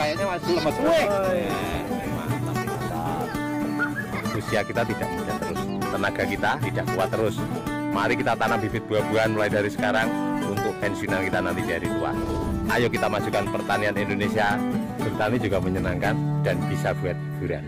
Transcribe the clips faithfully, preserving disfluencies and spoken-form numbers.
kayaknya masih lemes. Wih. Mantap, mantap. Usia kita tidak muda terus, tenaga kita tidak kuat terus. Mari kita tanam bibit buah-buahan mulai dari sekarang untuk pensiunan kita nanti di hari tua. Ayo kita majukan pertanian Indonesia. Bertani juga menyenangkan dan bisa buat hiburan.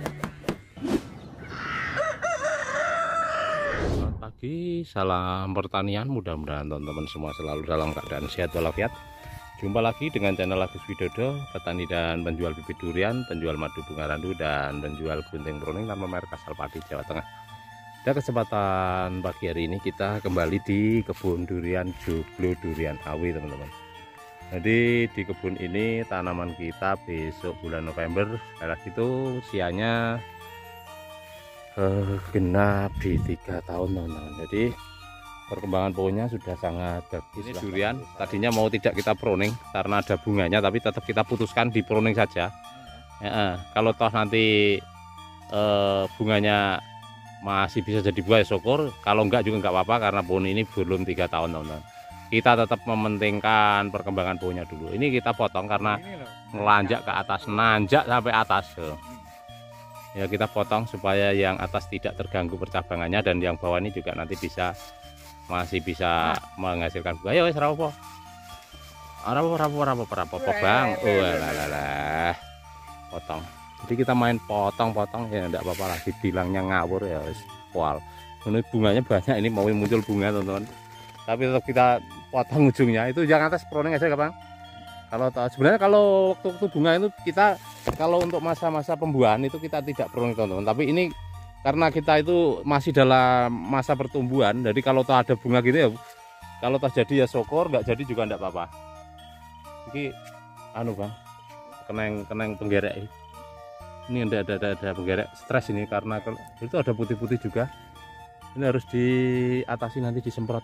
Selamat pagi, salam pertanian. Mudah-mudahan teman-teman semua selalu dalam keadaan sehat walafiat. Jumpa lagi dengan channel Agus Widodo, petani dan penjual bibit durian, penjual madu bunga randu, dan penjual gunting pruning tanpa merek asal Pati, Jawa Tengah. Pada kesempatan pagi hari ini kita kembali di kebun durian Joglo Durian Awi, teman-teman. Jadi di kebun ini tanaman kita besok bulan November, sekali lagi itu usianya eh, genap di tiga tahun, teman-teman. Jadi perkembangan pohonnya sudah sangat bagus. Ini durian tadinya mau tidak kita pruning karena ada bunganya, tapi tetap kita putuskan di pruning saja. Ya, kalau toh nanti eh, bunganya masih bisa jadi buah, ya syukur. Kalau enggak juga enggak apa-apa, karena pohon ini belum tiga tahun, teman-teman. Kita tetap mementingkan perkembangan pohonnya dulu. Ini kita potong karena melanjak ke atas, nanjak sampai atas. Ya kita potong supaya yang atas tidak terganggu percabangannya, dan yang bawah ini juga nanti bisa masih bisa menghasilkan buah. Ya wes rapo. Rapo rapo rapo rapo Bang. Oh lah. Potong. Jadi kita main potong-potong ya enggak apa-apa lah, dibilangnya ngawur ya wis poal. Ini bunganya banyak, ini mau muncul bunga, teman-teman. Tapi tetap kita potong ujungnya. Itu yang atas pruning aja, Bang. Kalau sebenarnya kalau waktu-waktu bunga itu kita, kalau untuk masa-masa pembuahan itu kita tidak pruning, teman-teman. Tapi ini karena kita itu masih dalam masa pertumbuhan, jadi kalau toh ada bunga gitu ya, kalau toh jadi ya syukur, nggak jadi juga enggak apa-apa. Ini anu, Bang, keneng keneng penggerek. Ini ada ada ada, ada penggerek stres ini karena itu ada putih-putih juga. Ini harus diatasi, nanti disemprot.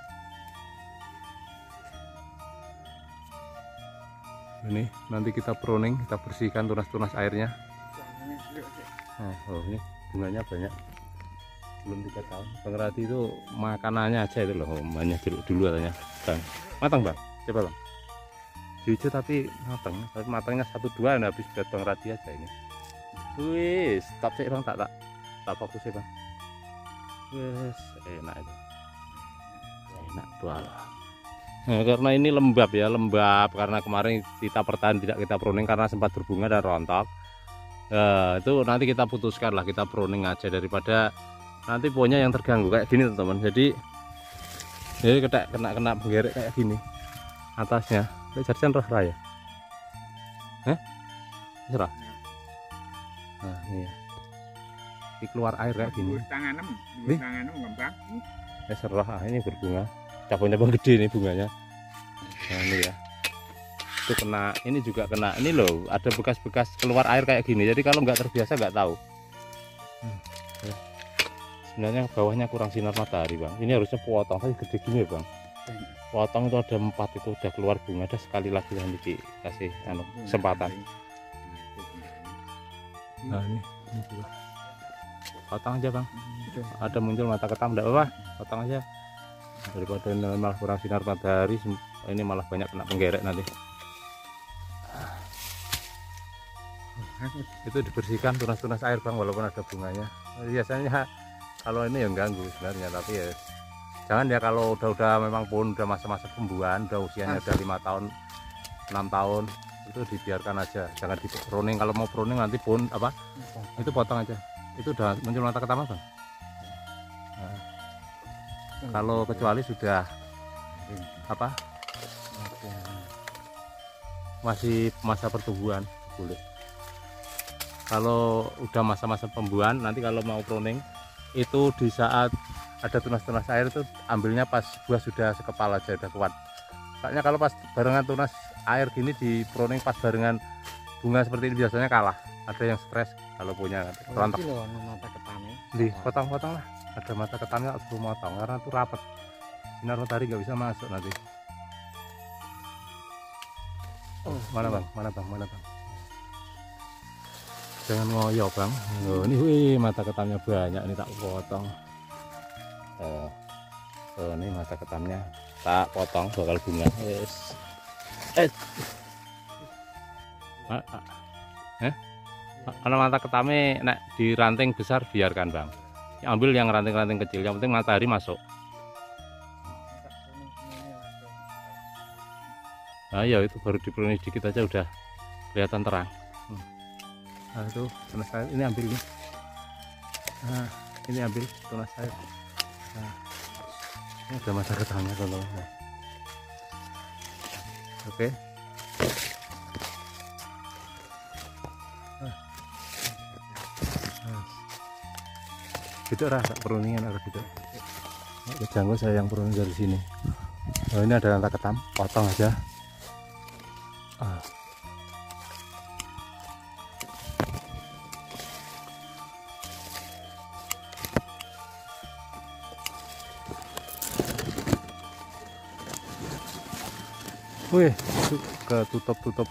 Ini nanti kita pruning, kita bersihkan tunas-tunas airnya. Nah, oh ini bunganya banyak, belum tiga tahun. Bang Rati itu makanannya aja itu loh, banyak jeruk dulu katanya. Bang, matang Bang, coba Bang. Hijau tapi matang, tapi matangnya satu dua, nah habis buat Bang Rati aja ini. Wis, stop sih Bang, tak tak tak fokus ya Bang. Wis, enak itu, enak banget. Nah, karena ini lembab ya, lembab karena kemarin kita pertahan tidak kita pruning karena sempat berbunga dan rontok. Nah, itu nanti kita putuskan lah, kita pruning aja daripada nanti pohonnya yang terganggu kayak gini, teman-teman. Jadi jadi kena kena kena penggerek kayak gini atasnya. Ini jadian roh raya. Eh? Serah. Nah, iya. Ini keluar air kayak gini. Tanganem, dua tanganem ngembang. Ya serah, ah, ini berbunga. Cabangnya bang gede nih bunganya. Nah ini ya. Itu kena, ini juga kena. Ini loh, ada bekas-bekas keluar air kayak gini. Jadi kalau nggak terbiasa nggak tahu. Hmm, ya. Sebenarnya bawahnya kurang sinar matahari, Bang. Ini harusnya potong, tapi gede gini ya, Bang. Potong itu ada empat, itu udah keluar bunga. Ada sekali lagi nanti dikasih anu, kesempatan. Nah ini, ini juga. Potong aja Bang. Ada muncul mata ketam, enggak apa-apa, potong aja. Daripada malah kurang sinar matahari, ini malah banyak kena penggerek nanti. Itu dibersihkan tunas-tunas air Bang, walaupun ada bunganya. Biasanya kalau ini yang ganggu sebenarnya, tapi ya jangan ya, kalau udah-udah memang pohon udah masa-masa pembuahan, udah usianya udah lima tahun, enam tahun, itu dibiarkan aja, jangan di pruning. Kalau mau pruning nanti pohon apa itu potong aja. Itu udah muncul mata ketama Bang. Nah, kalau kecuali sudah apa masih masa pertumbuhan boleh. Kalau udah masa-masa pembuahan, nanti kalau mau pruning itu di saat ada tunas-tunas air itu ambilnya pas buah sudah sekepal aja, udah kuat. Soalnya kalau pas barengan tunas air gini di pruning pas barengan bunga seperti ini biasanya kalah. Ada yang stres kalau punya rontok. Di potong-potong lah. Ada mata ketannya harus motong karena itu rapat. Sinar matahari nggak bisa masuk nanti. Oh, mana Bang? Mana Bang? Mana Bang? Jangan ngoyo Bang. Loh, ini wih, mata ketannya banyak, ini tak potong. Eh, oh, ini mata ketannya tak potong bakal bunga. Yes. Eh. Ah, ah. Eh? Kalau mata ketame nek di ranting besar biarkan bang. Ambil yang ranting-ranting kecil, yang penting matahari masuk. Nah ya itu baru dipenuhi dikit aja udah kelihatan terang. Hmm. Nah itu tunas sayur, ini ambil nih. Nah ini ambil tunas sayur. Nah ini ada masa ketamnya teman-teman. Nah. Oke. Nah. Nah. Gitu lah, peruningan ada gitu. Nah, janggut saya yang peruning dari sini. Oh ini ada rantai ketam, potong aja. Ah. Wih, ketutup-tutup.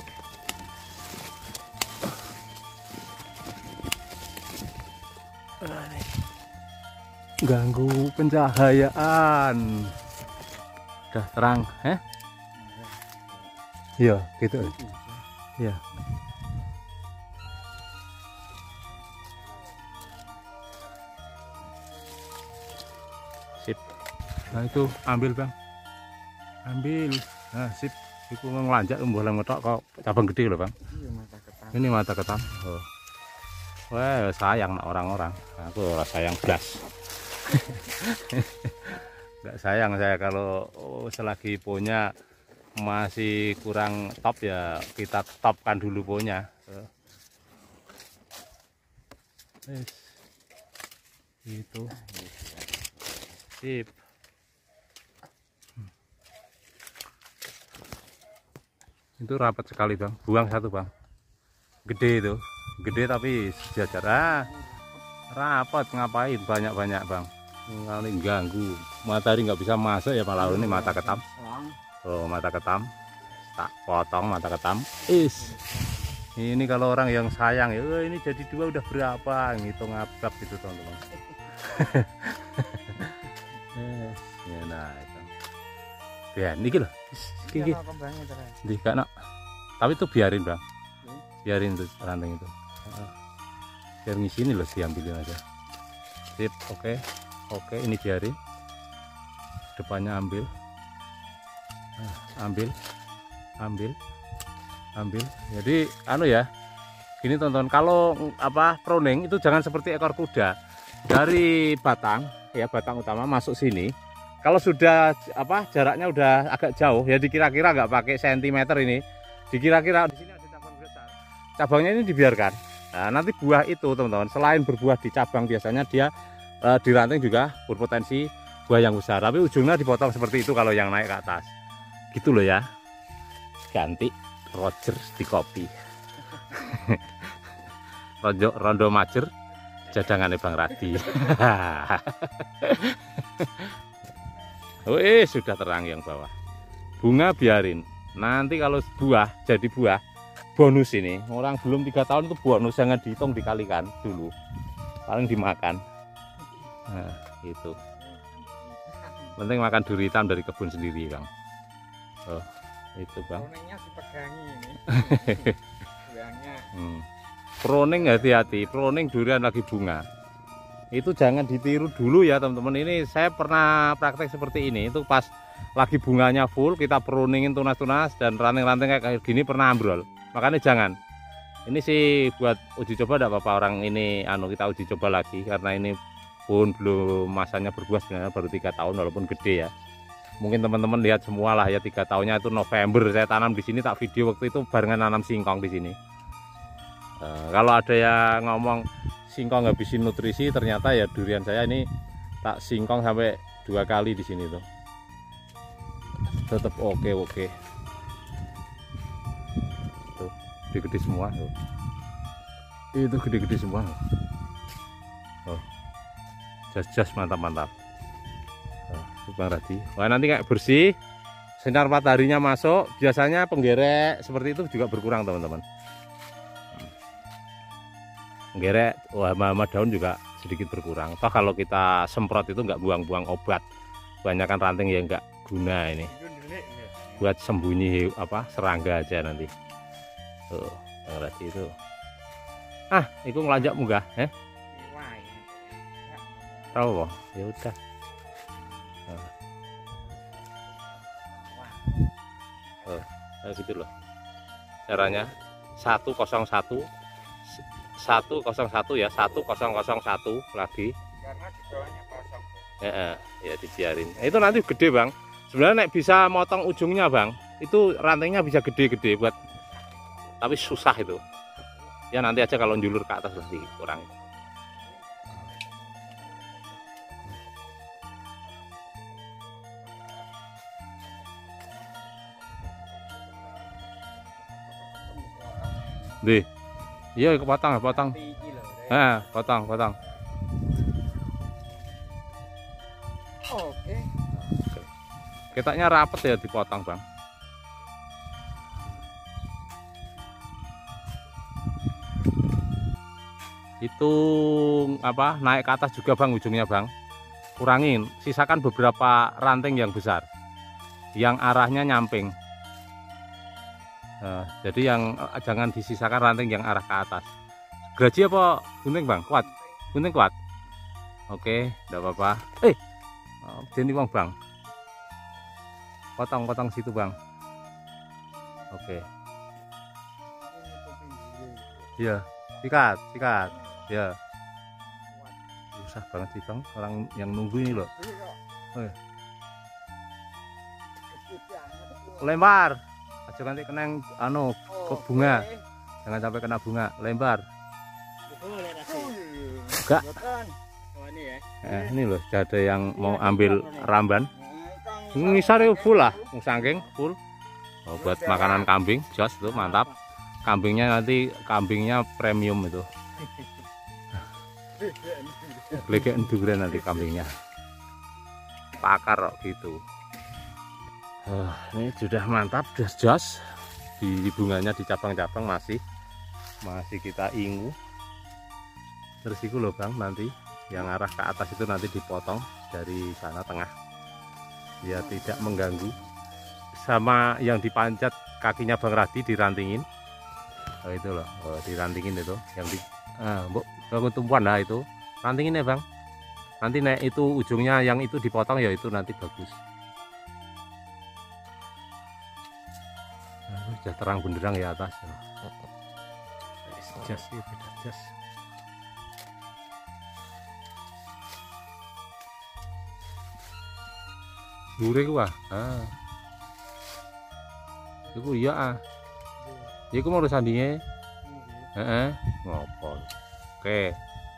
Ganggu pencahayaan. Udah terang, eh? Iya, gitu. Iya. Sip. Nah itu ambil bang, ambil. Nah sip. Itu ngelanjak boleh ngetok kok cabang gede loh bang. Ini mata ketam. Oh. Wah sayang nak orang-orang. Aku ora sayang blas. Nggak sayang saya kalau oh, selagi punya masih kurang top ya kita topkan dulu punya. Yes. Itu sip. Itu rapat sekali bang, buang satu bang, gede itu, gede tapi sejajar. Ah, rapat ngapain banyak-banyak bang, kali ganggu matahari nggak bisa masuk ya malah. Ini mata ketam. Oh mata ketam, tak potong mata ketam. Is, ini kalau orang yang sayang ya, oh, ini jadi dua udah berapa, ngitung ngabrak gitu teman-teman. Ya nah itu, ya ini loh, gigi, di kan, tapi itu biarin bang, biarin tuh ranting itu, biar ngisi loh sih, ambilin aja. Sip, oke, okay. Oke, okay, ini biarin, depannya ambil. ambil ambil ambil jadi anu ya gini teman-teman, kalau apa pruning itu jangan seperti ekor kuda dari batang ya, batang utama masuk sini. Kalau sudah apa jaraknya udah agak jauh ya, dikira-kira nggak pakai sentimeter ini, dikira-kira di sini ada cabang besar, cabangnya ini dibiarkan. Nah, nanti buah itu teman-teman selain berbuah di cabang biasanya dia eh, di ranting juga berpotensi buah yang besar, tapi ujungnya dipotong seperti itu kalau yang naik ke atas. Gitu loh ya, ganti Roger di kopi. rondo, rondo majer jadangannya Bang Radi. Oh eh sudah terang yang bawah, bunga biarin, nanti kalau buah jadi buah bonus. Ini orang belum tiga tahun itu bonus, jangan dihitung dikalikan dulu, paling dimakan. Nah itu penting makan duri hitam dari kebun sendiri bang. Oh, itu bang. Proningnya dipegangi ini. hmm. Proning hati-hati, proning durian lagi bunga. Itu jangan ditiru dulu ya teman-teman. Ini saya pernah praktek seperti ini. Itu pas lagi bunganya full kita proningin tunas-tunas dan ranting-ranting kayak gini pernah ambrol. Makanya jangan. Ini sih buat uji coba, tidak apa-apa orang ini anu kita uji coba lagi karena ini pun belum masanya berbuah sebenarnya, baru tiga tahun walaupun gede ya. Mungkin teman-teman lihat semua lah ya, tiga tahunnya itu November saya tanam di sini, tak video waktu itu barengan nanam singkong di sini. Uh, kalau ada yang ngomong singkong ngabisin nutrisi, ternyata ya durian saya ini tak singkong sampai dua kali di sini tuh. Tetap oke oke. Tuh gede-gede semua tuh. Itu gede-gede semua. Oh, jas-jas mantap-mantap. Bang Radi. Wah nanti kayak bersih, sinar mataharinya masuk, biasanya penggerek seperti itu juga berkurang teman-teman. Penggerek, wah hama daun juga sedikit berkurang. Toh kalau kita semprot itu nggak buang-buang obat, kebanyakan ranting yang nggak guna ini, buat sembunyi apa serangga aja nanti. Tuh. Bang Radi itu. Ah, itu ngelanjak munggah, eh? Tahu kok? Ya udah. Nah. Oh, nah gitu loh. Caranya satu nol satu satu nol satu ya, satu nol nol satu lagi. Karena di bawahnya kosong. Ya, ya dibiarin. Nah, itu nanti gede, Bang. Sebenarnya nek bisa motong ujungnya, Bang. Itu rantainya bisa gede-gede buat, tapi susah itu. Ya nanti aja kalau njulur ke atas lebih kurang. Deh, iya kepotong, potong. Nah, potong, potong. Oke. Ketaknya rapet ya dipotong, Bang. Itu apa? Naik ke atas juga, Bang, ujungnya, Bang. Kurangin, sisakan beberapa ranting yang besar, yang arahnya nyamping. Nah, jadi yang jangan disisakan ranting yang arah ke atas. Gaji apa gunting, Bang? Kuat, gunting kuat. Oke, enggak apa-apa. Eh, jadi Bang, Bang. Potong-potong situ, Bang. Oke. Iya, sikat, sikat. Ya. Susah banget sih, Bang. Orang yang nunggu ini loh. Oh, ya. Lempar. Aja nanti kena yang anu ke bunga. Jangan sampai kena bunga. Lempar. Enggak. Eh, ini loh, ada yang mau ambil ramban. Ngisar full lah, saking full. Oh, buat makanan kambing, jos tuh mantap. Kambingnya nanti kambingnya premium itu. Legek durian nanti kambingnya. Pakar kok gitu. Uh, ini sudah mantap, jos-jos. Di bunganya di cabang-cabang masih masih kita ingu. Terus itu loh, Bang, nanti yang arah ke atas itu nanti dipotong dari sana tengah. Ya tidak mengganggu. Sama yang dipanjat kakinya Bang Radi dirantingin. Oh itu loh, oh, dirantingin itu yang di ah, Mbok bangun tumpuan lah itu. Rantingin ya, Bang. Nanti nek itu ujungnya yang itu dipotong ya itu nanti bagus. Nah, sudah terang benderang ya atas. Jas sih, beda jas. Dure ku ah. Ah. Iku iya ah. Iku mau sandinge. Heeh, ngopo. Oke.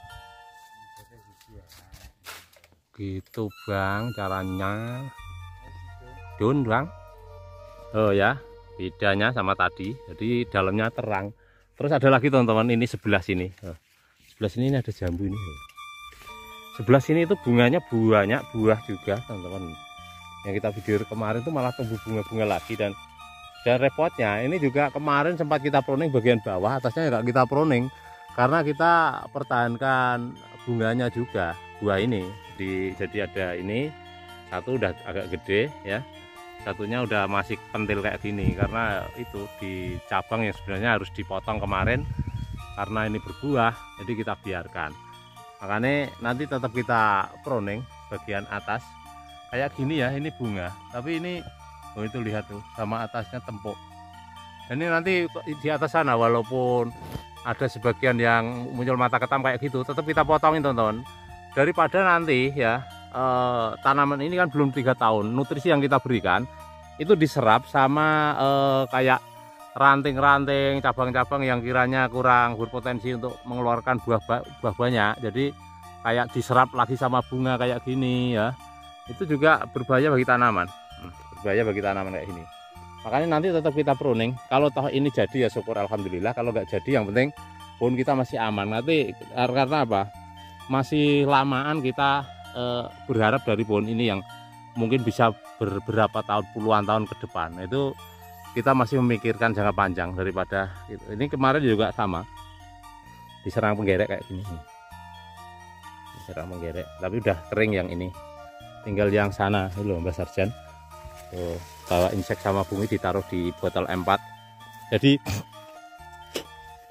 Gitu, Bang, caranya. Dun, Bang. Oh ya, bedanya sama tadi. Jadi dalamnya terang. Terus ada lagi teman-teman, ini sebelah sini. Oh. Sebelah sini ini ada jambu ini. Sebelah sini itu bunganya banyak buah juga, teman-teman. Yang kita video kemarin itu malah tumbuh bunga-bunga lagi, dan dan repotnya ini juga kemarin sempat kita pruning bagian bawah, atasnya enggak kita pruning karena kita pertahankan bunganya juga. Buah ini di, jadi ada ini satu udah agak gede ya, satunya udah masih pentil kayak gini karena itu di cabang yang sebenarnya harus dipotong kemarin karena ini berbuah, jadi kita biarkan. Makanya nanti tetap kita pruning bagian atas kayak gini ya, ini bunga, tapi ini oh itu lihat tuh sama atasnya tempuk. Ini nanti di atas sana walaupun ada sebagian yang muncul mata ketam kayak gitu, tetap kita potongin, teman-teman. Daripada nanti ya eh, tanaman ini kan belum tiga tahun, nutrisi yang kita berikan itu diserap sama eh, kayak ranting-ranting, cabang-cabang yang kiranya kurang berpotensi untuk mengeluarkan buah buah banyak. Jadi kayak diserap lagi sama bunga kayak gini ya. Itu juga berbahaya bagi tanaman. Berbahaya bagi tanaman kayak gini. Makanya nanti tetap kita pruning. Kalau toh ini jadi ya syukur alhamdulillah. Kalau nggak jadi yang penting pohon kita masih aman. Nanti karena apa? Masih lamaan kita eh, berharap dari pohon ini yang mungkin bisa beberapa tahun, puluhan tahun ke depan. Itu kita masih memikirkan jangka panjang daripada itu. Ini kemarin juga sama. Diserang penggerek kayak gini. Diserang penggerek. Tapi udah kering yang ini. Tinggal yang sana itu loh, Mbak Sarjan. Tuh, bawa insek sama bumi ditaruh di botol M empat. Jadi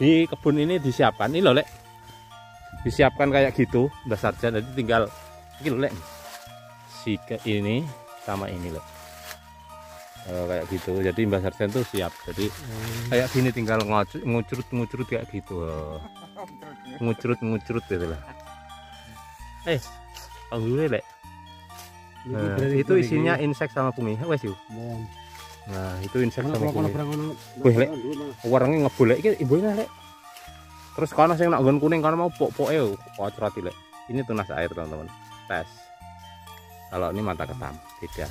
di kebun ini disiapkan ini loh Lek, disiapkan kayak gitu Mbak Sarjan. Jadi tinggal ini loh Lek, si ke ini sama ini loh, e, kayak gitu. Jadi Mbak Sarjan tuh siap, jadi hmm. kayak gini tinggal ngucurut ngucurut kayak gitu, ngucurut ngucurut gitu lah. Eh alhamdulillah Lek. Nah, itu isinya insek sama fungi wes yuk. Nah itu insek sama fungi. Wih Lek, warnanya ngebul Lek, iki ibunya Lek. Terus karena saya nak gon kuning karena mau pok-pok eu, kocrot Lek. Ini tunas air teman-teman. Tes. Kalau ini mata ketam, beda.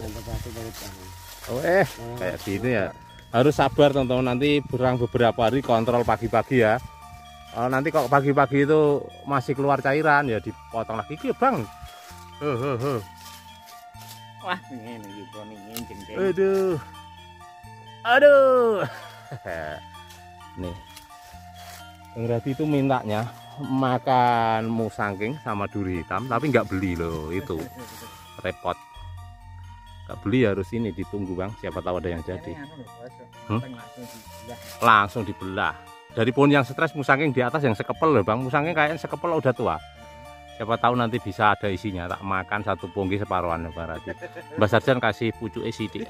Oh eh kayak gini ya. Harus sabar teman-teman, nanti berang beberapa hari kontrol pagi-pagi ya. Oh, nanti kok pagi-pagi itu masih keluar cairan ya dipotong lagi ki Bang. Heh heh heh. Wah, ngene iki prone nginjing. Aduh. Aduh. Nih. Bang Radi itu mintanya makan musangking sama duri hitam tapi nggak beli loh, itu repot. Nggak beli, harus ini ditunggu Bang, siapa tahu ada yang jadi. Hmm? Langsung dibelah. Dari pohon yang stres musangking di atas yang sekepel loh Bang, musangking kayaknya sekepel udah tua. Siapa tahu nanti bisa ada isinya, tak makan satu punggi separuhan Bang Radi. Mbak Sarjan kasih pucuk sidik.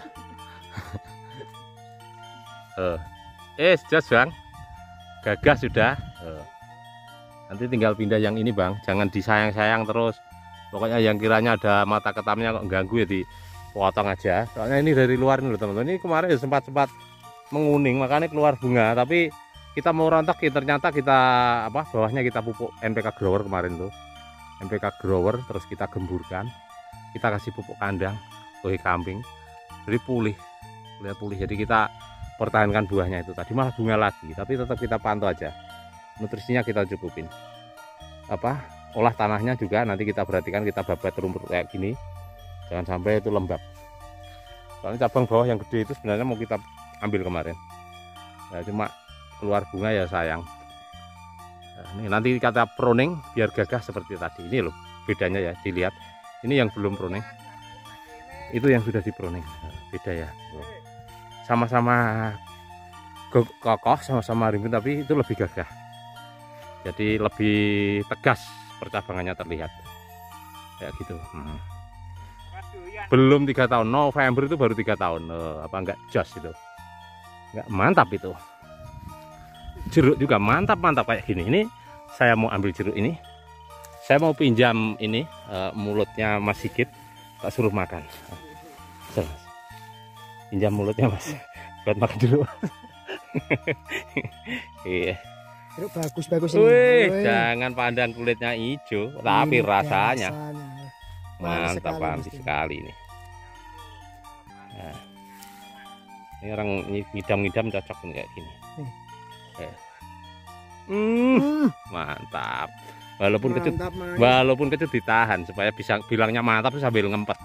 eh, eh jelas Bang, gagah sudah. Eh. Nanti tinggal pindah yang ini Bang, jangan disayang-sayang terus. Pokoknya yang kiranya ada mata ketamnya kok ganggu ya dipotong aja. Soalnya ini dari luar nih loh teman-teman. Ini kemarin ya sempat-sempat menguning, makanya keluar bunga. Tapi kita mau rontok, ternyata kita apa bawahnya kita pupuk N P K grower kemarin tuh. N P K grower terus kita gemburkan, kita kasih pupuk kandang, kohe kambing, jadi pulih, lihat pulih. Jadi kita pertahankan buahnya itu tadi, malah bunga lagi, tapi tetap kita pantau aja, nutrisinya kita cukupin. Apa olah tanahnya juga nanti kita perhatikan, kita babat rumput kayak gini, jangan sampai itu lembab. Soalnya cabang bawah yang gede itu sebenarnya mau kita ambil kemarin, ya cuma keluar bunga ya sayang. Nah, ini nanti kata pruning biar gagah seperti tadi. Ini loh bedanya ya, dilihat. Ini yang belum pruning, itu yang sudah dipruning. Nah, beda ya. Sama-sama kokoh, sama-sama rimbun, tapi itu lebih gagah. Jadi lebih tegas percabangannya terlihat. Kayak gitu. Hmm. Belum tiga tahun, November itu baru tiga tahun. Oh, apa enggak jos itu? Enggak mantap itu. Jeruk juga mantap-mantap kayak gini. Ini saya mau ambil jeruk ini, saya mau pinjam ini uh, mulutnya Mas Sigit, tak suruh makan. Jelas. Pinjam mulutnya Mas buat makan jeruk. Iya. Jeruk bagus-bagus ini. Wih, jangan pandang kulitnya hijau, tapi ini rasanya mantap banget sekali ini. Nah, ini orang ngidam-ngidam cocok nih kayak gini. Eh. Hmm, mantap. Walaupun kecut, walaupun kecut ditahan supaya bisa bilangnya mantap sambil ngempet.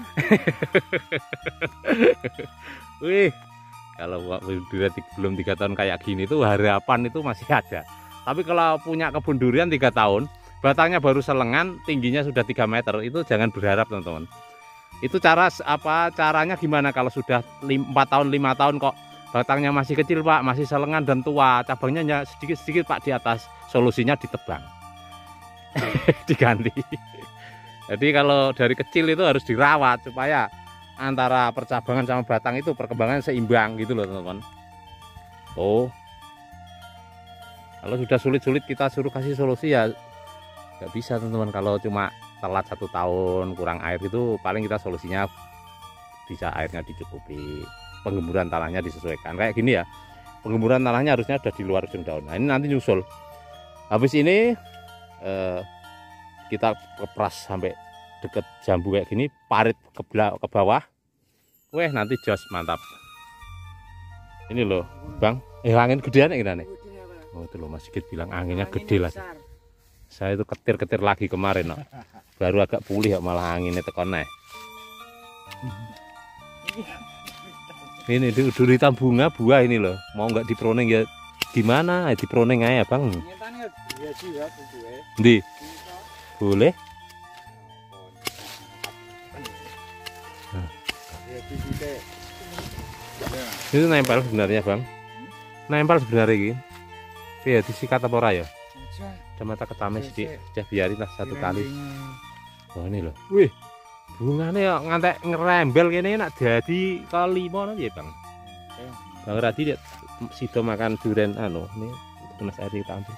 Wih, kalau belum tiga tahun kayak gini tuh harapan itu masih ada. Tapi kalau punya kebun durian tiga tahun, batangnya baru selengan, tingginya sudah tiga meter, itu jangan berharap teman-teman. Itu cara apa? Caranya gimana kalau sudah empat tahun, lima tahun kok batangnya masih kecil Pak, masih selengan dan tua, cabangnya hanya sedikit-sedikit Pak di atas, solusinya ditebang. Diganti. Jadi kalau dari kecil itu harus dirawat supaya antara percabangan sama batang itu perkembangan seimbang gitu loh teman-teman. Oh, kalau sudah sulit-sulit kita suruh kasih solusi ya nggak bisa teman-teman. Kalau cuma telat satu tahun kurang air itu paling kita solusinya bisa airnya dicukupi, penggemburan tanahnya disesuaikan kayak gini ya. Penggemburan tanahnya harusnya ada di luar ujung daun. Nah ini nanti nyusul. Habis ini eh, kita kepras sampai deket jambu kayak gini, parit ke, ke bawah. Weh nanti jos mantap. Ini loh Bang, eh angin gedean ya nih. Oh itu loh Mas Sigit bilang anginnya gede lah. Saya itu ketir-ketir lagi kemarin no. Baru agak pulih ya, malah anginnya tekan nih. Ini duri hitam bunga buah ini loh, mau nggak diproning ya gimana? Diproning aja Bang. Di boleh. Nah. Itu nempel sebenarnya Bang, nempel sebenarnya ini. ya disikat apa ora ya? Aja. Coba tak ketame Sik, sithik, sik. aja biarin lah satu kali. Direndingi. Oh ini loh. Wih. Bungane ya ngantek ngerembel kene nak dadi kelima nang ya, Bang. Oke. Bang Radi lihat sido makan durian anu, ini tunas air kita ambil.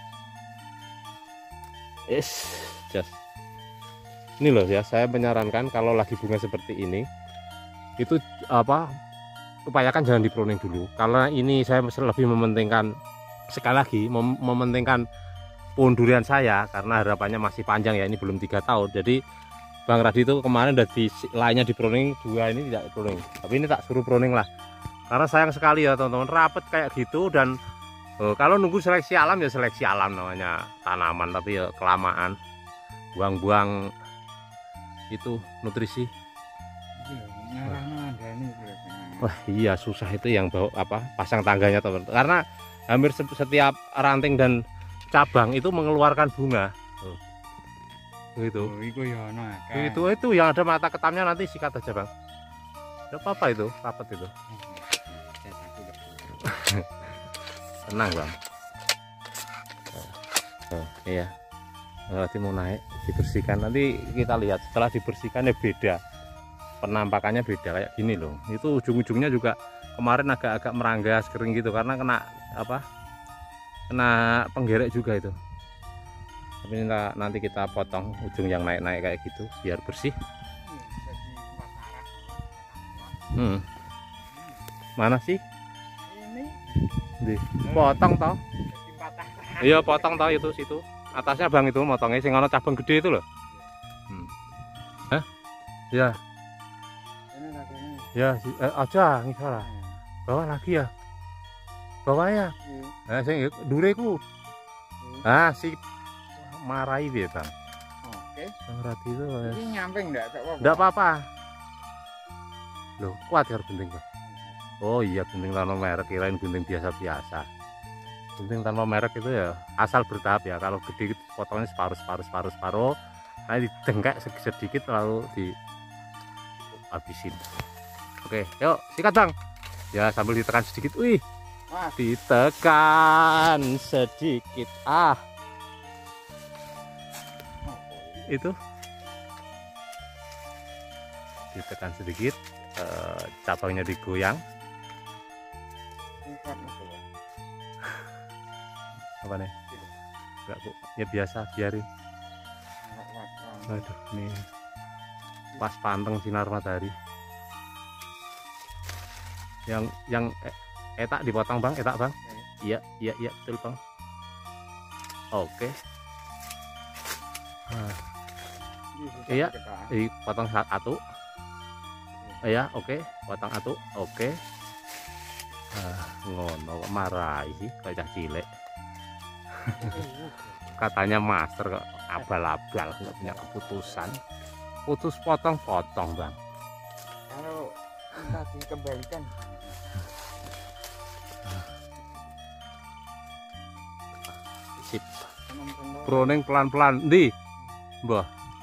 Yes, just. Ini loh ya, saya menyarankan kalau lagi bunga seperti ini, itu apa? Upayakan jangan di pruning dulu. Karena ini saya lebih mementingkan sekali lagi mem mementingkan pohon durian saya karena harapannya masih panjang ya, ini belum tiga tahun. Jadi Bang Radi itu kemarin udah di lainnya di pruning, dua ini tidak pruning. Tapi ini tak suruh pruning lah. Karena sayang sekali ya teman-teman, rapet kayak gitu dan oh, kalau nunggu seleksi alam ya seleksi alam namanya tanaman, tapi ya kelamaan buang-buang itu nutrisi. Iya, ngarahno andane biasanya. Wah iya susah itu yang bawa apa pasang tangganya teman-teman. Karena hampir setiap ranting dan cabang itu mengeluarkan bunga. Oh. Itu. Oh, iku ya ono akeh. Itu itu yang ada mata ketamnya nanti sikat aja, Bang. Enggak apa-apa itu, rapet itu. Tenang, Bang. Oh, iya. Nanti mau naik dibersihkan. Nanti kita lihat setelah dibersihkan ya beda. Penampakannya beda kayak gini loh. Itu ujung-ujungnya juga kemarin agak-agak meranggas kering gitu karena kena apa? Kena penggerek juga itu. Tapi nanti kita potong ujung yang naik-naik kayak gitu biar bersih. Hmm. Mana sih? Ini Di potong toh? jadi patah. Iya potong toh itu situ. Atasnya Bang itu motongnya sing ana cabang gede itu loh. Hmm. Hah? Ya, Ini lagene. ya si, eh, aja ngisor. Bawa lagi ya. Bawa ya. Nah, sing dureku. Ah, si marahi dia, Bang. Oke. Bang Radi itu. Ini nyamping enggak apa-apa. Enggak apa-apa. Loh, kuat ya gunting, Bang. Oh iya, gunting tanpa merek, kirain gunting biasa-biasa. Gunting tanpa merek itu ya asal bertahap ya. Kalau gede potongnya separuh separuh separuh separuh, nanti didengkek sedikit lalu dihabisin. Oke, yuk sikat, Bang. Ya sambil ditekan sedikit. Wih, Wah, ditekan sedikit. Ah, itu ditekan sedikit, eh, cabangnya digoyang. singkat itu. Apa nih? Enggak Bu, ya biasa biarin. Aduh, nih pas panteng sinar matahari. Yang yang eh, etak dipotong, Bang, etak, Bang. Iya, iya, iya, betul, Bang. Oke. Nah, iya, i potong satu. Iya, oke, potong satu. Oke. Ah, ngono kok marahi sih kayak cah cilik. Katanya master kok abal-abal nggak punya keputusan. Putus potong-potong, Bang. Kalau kita dikembalikan. Sip. Pruning pelan-pelan. Ndi? Mbah.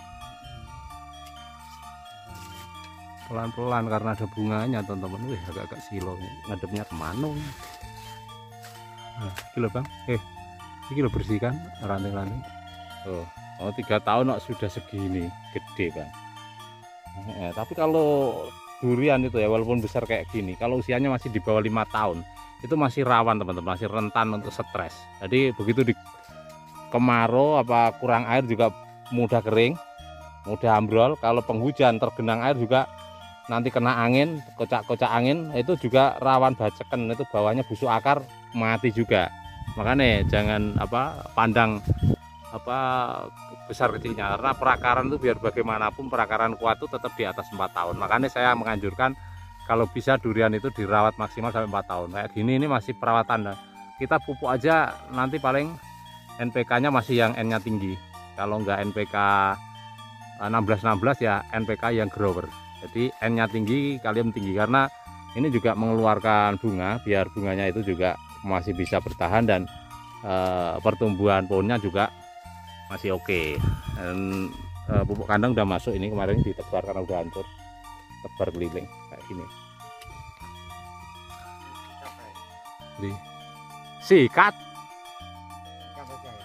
Pelan-pelan karena ada bunganya, teman-teman. Wih, agak-agak silo. Ngadepnya kemana? Nah, gila, Bang. Eh, ini lo bersihkan ranting-ranting. Oh, oh tiga tahun kok sudah segini gede, Bang. Eh, tapi kalau durian itu ya walaupun besar kayak gini, kalau usianya masih di bawah lima tahun itu masih rawan, teman-teman, masih rentan untuk stres. Jadi begitu di kemarau apa kurang air juga mudah kering, mudah ambrol. Kalau penghujan tergenang air juga nanti kena angin, kocak-kocak angin itu juga rawan baceken, itu bawahnya busuk akar mati juga. Makanya jangan apa pandang apa besar kecilnya, karena perakaran itu biar bagaimanapun perakaran kuat itu tetap di atas empat tahun. Makanya saya menganjurkan kalau bisa durian itu dirawat maksimal sampai empat tahun. Kayak gini ini masih perawatan. Kita pupuk aja nanti paling N P K nya masih yang N nya tinggi. Kalau enggak N P K enam belas enam belas ya N P K yang grower. Jadi N nya tinggi, kalium tinggi, karena ini juga mengeluarkan bunga biar bunganya itu juga masih bisa bertahan dan e, pertumbuhan pohonnya juga masih oke. Okay. Dan e, pupuk kandang udah masuk, ini kemarin ditebar karena udah hancur, tebar keliling kayak gini. Di sikat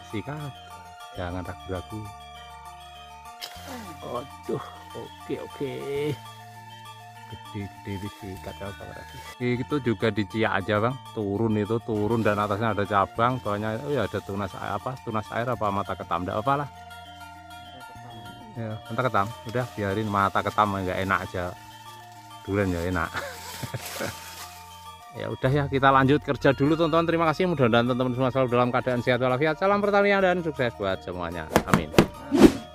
sikat, jangan ragu-ragu. Aduh, oke oke, gede-gede disikat ya Bang Radi. Itu juga diciak aja Bang, turun itu turun dan atasnya ada cabang, bawahnya oh ya ada tunas air apa, tunas air apa mata ketam, enggak apa lah. Ya, mata ketam, udah biarin mata ketam enggak enak aja. Durian ya enak. Ya udah ya, kita lanjut kerja dulu teman-teman. Terima kasih, mudah-mudahan teman-teman semua selalu dalam keadaan sehat walafiat. Salam pertanian dan sukses buat semuanya. Amin.